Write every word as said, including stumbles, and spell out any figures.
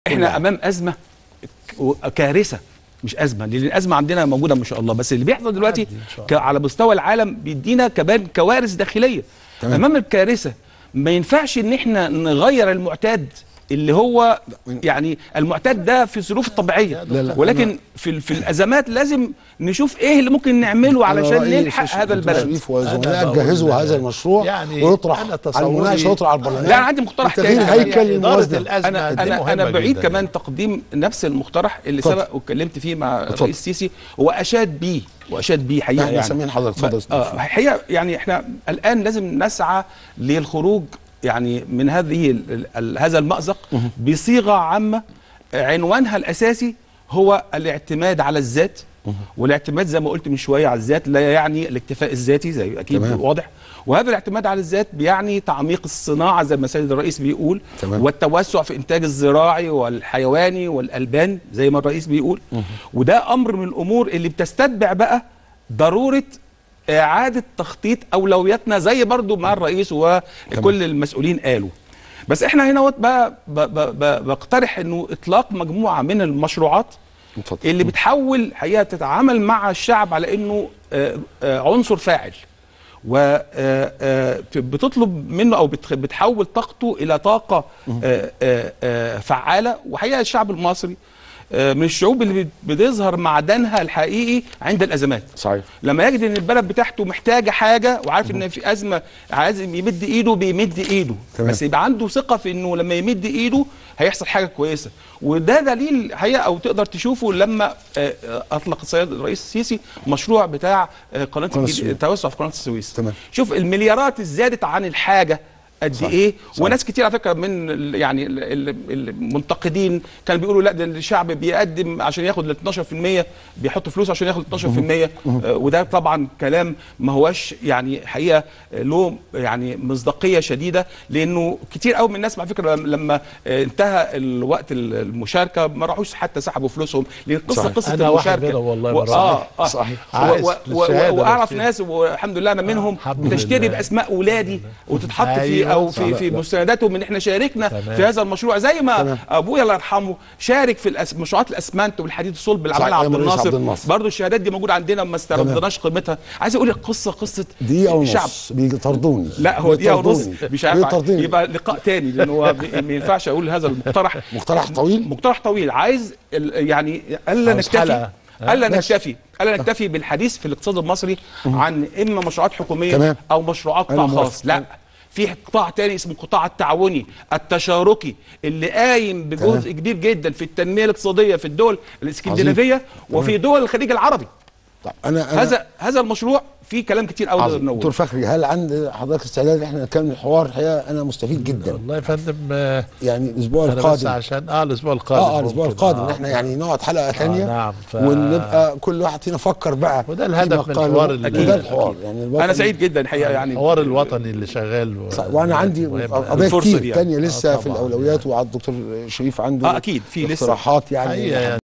احنا امام ازمه كارثه، مش ازمه، لان الازمه عندنا موجوده ما شاء الله، بس اللي بيحصل دلوقتي على مستوى العالم بيدينا كمان كوارث داخليه. تمام. امام الكارثه ما ينفعش ان احنا نغير المعتاد اللي هو يعني المعتاد ده في الظروف الطبيعيه، لا لا ولكن في في الازمات لازم نشوف ايه اللي ممكن نعمله علشان نلحق هذا البلد. شريف وزملاء جهزوا هذا المشروع يعني ويطرح على المناقشه ويطرح على البرلمان. لا انا عندي مقترح تاني، هيكل الموازنه. انا انا انا بعيد جداً. كمان تقديم نفس المقترح اللي طب. سبق واتكلمت فيه مع الرئيس السيسي واشاد بيه واشاد بيه حقيقه يعني. سامعين حضرتك اتفضل. اه حقيقه يعني احنا الان لازم نسعى للخروج يعني من هذه ال ال هذا المأزق بصيغه عامه عنوانها الاساسي هو الاعتماد على الذات. والاعتماد زي ما قلت من شويه على الذات لا يعني الاكتفاء الذاتي زي اكيد تمام. واضح. وهذا الاعتماد على الذات بيعني تعميق الصناعه زي ما السيد الرئيس بيقول تمام. والتوسع في انتاج الزراعي والحيواني والالبان زي ما الرئيس بيقول. وده امر من الامور اللي بتستتبع بقى ضروره إعادة تخطيط أولوياتنا زي برضو ما الرئيس وكل المسؤولين قالوا. بس احنا هنا بقى بقترح انه اطلاق مجموعة من المشروعات اللي بتحول حقيقة تتعامل مع الشعب على انه عنصر فاعل وبتطلب منه او بتحول طاقته الى طاقة فعالة. وحقيقة الشعب المصري من الشعوب اللي بتظهر معدنها الحقيقي عند الازمات. صحيح. لما يجد ان البلد بتاعته محتاجه حاجه وعارف ان في ازمه عايز يمد ايده بيمد ايده. تمام. بس يبقى عنده ثقه في انه لما يمد ايده هيحصل حاجه كويسه. وده دليل حقيقه او تقدر تشوفه لما اطلق السيد الرئيس السيسي مشروع بتاع قناه التوسع في قناه السويس. تمام. شوف المليارات زادت عن الحاجه قد ايه. وناس كتير على فكره من يعني المنتقدين كانوا بيقولوا لا ده الشعب بيقدم عشان ياخد ال اتناشر في المية بيحط فلوس عشان ياخد اتناشر في المية. آه وده طبعا كلام ما هوش يعني حقيقه له يعني مصداقيه شديده، لانه كتير قوي من الناس على فكره لما انتهى الوقت المشاركه ما راحوش حتى سحبوا فلوسهم، لان القصه قصه أنا المشاركه والله و... اه اه صحيح. واعرف ناس والحمد لله انا منهم بتشتري باسماء اولادي وتتحط في او في في مستنداتهم ان احنا شاركنا تمام. في هذا المشروع زي ما تمام. ابويا الله يرحمه شارك في الأس... مشروعات الاسمنت والحديد الصلب اللي عملها عبد الناصر, الناصر. برضه الشهادات دي موجوده عندنا ما استردناش قيمتها. عايز اقول القصه قصه دقيقه ونص بيطردوني. لا هو دقيقه ونص مش عارف يبقى لقاء تاني لان هو ما ينفعش اقول هذا المقترح. مقترح طويل مقترح طويل عايز يعني الا نكتفي الا نكتفي الا نكتفي بالحديث في الاقتصاد المصري عن اما مشروعات حكوميه تمام. او مشروعات قطاع خاص. لا في قطاع تاني اسمه القطاع التعاوني التشاركي اللي قايم بجزء تمام. كبير جدا في التنميه الاقتصاديه في الدول الاسكندنافيه وفي دول الخليج العربي. طب انا, أنا هذا هذا المشروع فيه كلام كتير قوي نقول. دكتور فخري هل عند حضرتك استعداد احنا نكمل الحوار؟ الحقيقه انا مستفيد جدا والله يا فندم. يعني الاسبوع القادم بس عشان اه الاسبوع القادم اه الاسبوع القادم آه احنا يعني نقعد حلقه ثانيه. آه نعم ف... ونبقى كل واحد فينا فكر بقى وده الهدف من الحوار. وده الحوار يعني انا سعيد جدا الحقيقه يعني الحوار الوطني اللي شغال و... وانا عندي قضايا كتير ثانيه لسه آه في الاولويات وعلى الدكتور شريف عنده اه اكيد في لسه اقتراحات يعني